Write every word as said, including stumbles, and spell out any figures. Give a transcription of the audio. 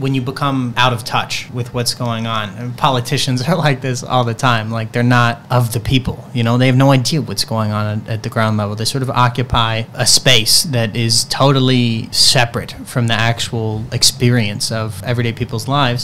when you become out of touch with what's going on. And politicians are like this all the time. Like, they're not of the people. You know, they have no idea what's going on at the ground level. They sort of occupy a space that is totally separate from the actual experience of everyday people's lives.